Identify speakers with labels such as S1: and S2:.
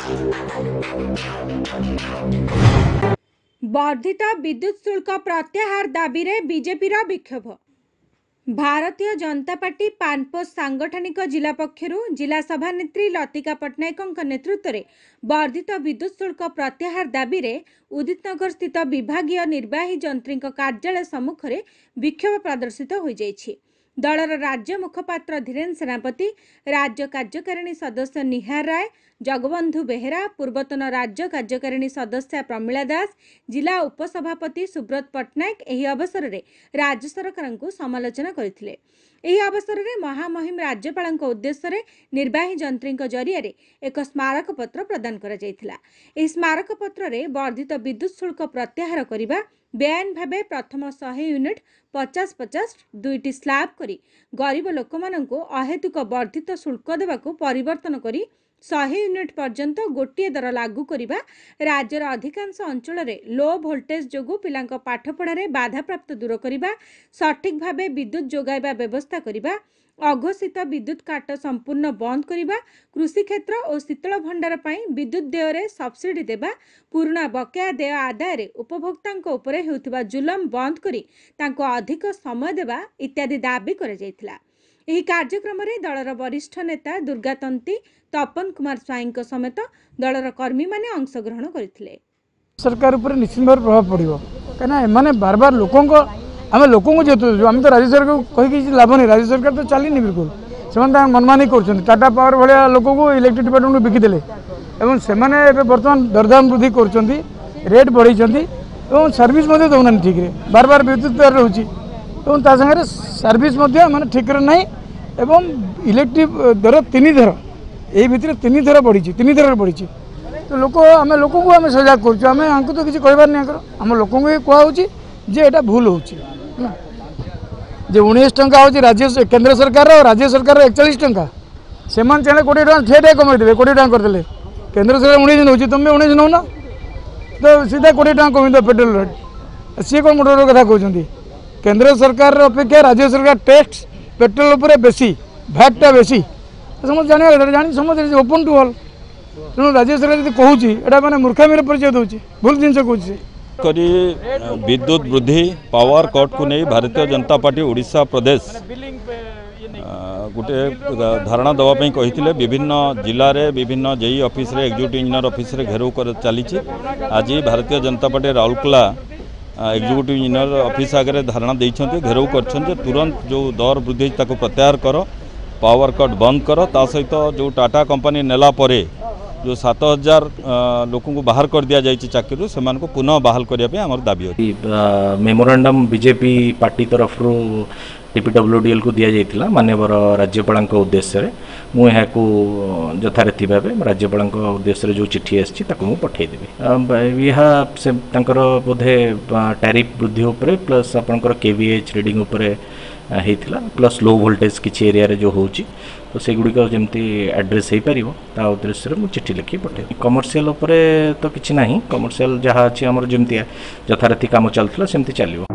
S1: वर्धित विद्युत शुल्क प्रत्याहार दाबी रे बीजेपी विक्षोभ। भारतीय जनता पार्टी पानपोष सांगठनिक जिला पक्षरु जिला सभानेत्री लतिका पट्टनायक नेतृत्व में वर्धित विद्युत शुल्क प्रत्याहार दाबी रे उदितनगर स्थित विभागीय निर्वाही जंत्री कार्यालय सम्मुख में विक्षोभ प्रदर्शित हो जाइछि। दलर राज्य मुखपात्र धीरेन सेनापति, राज्य कार्यकारिणी सदस्य निहार राय, जगबंधु बेहेरा, पूर्वतन राज्य कार्यकारिणी सदस्य प्रमिला दास, जिला उपसभापति सुब्रत पट्टनायक एही अवसर में राज्य सरकार को समालोचना करथिले। एही अवसर में महामहिम राज्यपाल उद्देश्य रे निर्वाही जंत्री जरिया एक स्मारक पत्र प्रदान करा जायथिला। एही स्मारक पत्र रे वर्धित विद्युत शुल्क प्रत्याहार करिबा, बेआईन भावे प्रथम 100 यूनिट 50-50 दुईटी स्लाब करी गरीब लोक माननकु अहेतुक वर्धित शुल्क देवाकू परिवर्तन करी 100 यूनिट पर्यंत गोटे दर लागू करिबा, राज्यर अधिकांश अंचल रे लो वोल्टेज जोगु पिलांक पाठ पढ़ारे बाधा प्राप्त दूर करिबा, सठिक भावे विद्युत जोगाइबा व्यवस्था करिबा, अघोषित विद्युत काट संपूर्ण बंद करिबा, कृषि क्षेत्र और शीतल भंडार पई विद्युत देय रे सब्सिडी देबा, पुराना बकाया देय आदाय रे उपभोक्तांक उपरे हेउथिबा जुलम बंद करी तांको अधिक समय देबा इत्यादि दाबी करा जायथिला। एही कार्यक्रम रे दलर वरिष्ठ नेता दुर्गा तंती, तपन कुमार स्वाई समेत दलर कर्मी माने अंशग्रहण करथिले।
S2: सरकार ऊपर निश्चित भाव प्रभाव पड़ो कहीं एमाने बार बार लोकों आम लोकों जेतु आम तो राज्य सरकार को कहीं लाभ नहीं, राज्य सरकार तो चलनी बिल्कुल से मनमानी कर टाटा पावर भाया लोक को इलेक्ट्रिक डिपार्टमेंट को बिकिदेले और से बर्तमान दरदाम वृद्धि कर रेट बढ़ई सर्विस दौना ठीक रे बार बार विद्युत दर रोचे और सर्विस माने ठीक ना इलेक्ट्रिक दर 3 थर यही भितर 3 थर बढ़ी 3 थर बढ़ी तो लोक आम लोक को आम सजाग कर तो किसी कहबार नहीं आम लोक कहूँ जे एटा भूल होची जे 19 टंका होची राज्य केंद्र सरकार और राज्य सरकार 41 टंका से चाहे 20 टका ठेठे कमेदेवे 20 टका करदे केंद्र सरकार 19 नौ तुम 19 नौ ना तो सीधा 20 टका कमेद पेट्रोल रेट सी कौन मोटर कथा कहते केंद्र सरकार अपेक्षा राज्य सरकार टैक्स पेट्रोल उपर बेसी भैटा बेसी समझ जाना जानी समझ ओपन टू ऑल तेणु राज्य सरकार जी कहूँ मैंने मूर्खामीर परिचय दूसरी भूल जिन कहूँ
S3: करी विद्युत वृद्धि पावर कट को नहीं भारतीय जनता पार्टी ओडिशा प्रदेश गोटे धारणा दवाई कही विभिन्न जिले में विभिन्न जेई ऑफिस रे एग्जीक्यूटिव इंजीनियर ऑफिस रे घेराव कर चली। आज Bharatiya Janata Party Rourkela executive engineer office आगे धारणा देते घेराव कर तुरंत जो दर वृद्धि ताको प्रत्याहार कर, पावर कट बंद कर, ता सहित जो टाटा कंपनी नेला परे जो 7000 लोकों को बाहर कर दिया जाए चाकरी से पुनः बहाल करने आमर दाबी है।
S4: मेमोरांडम बीजेपी पार्टी तरफ टीपीडब्ल्यूडीएल को दि जाइए मानवर राज्यपाल उद्देश्य मुझे यथारीति भाव राज्यपाल उद्देश्य जो चिठी आसी पठेदेवी यह से बोधे टैरिफ वृद्धि उपर प्लस आपंकर केवीएच रीडिंग उपर होता प्लस लो वोल्टेज किसी एरिया रे जो होची तो सेगुड़िक जमती एड्रेस हो पार ता उद्देश्य मुझे चिठी लिखी पठे। कमर्शियल तो किसी ना कमर्शियल जहाँ अच्छी आमर जमती यथारीति कम चलता सेमती चलो।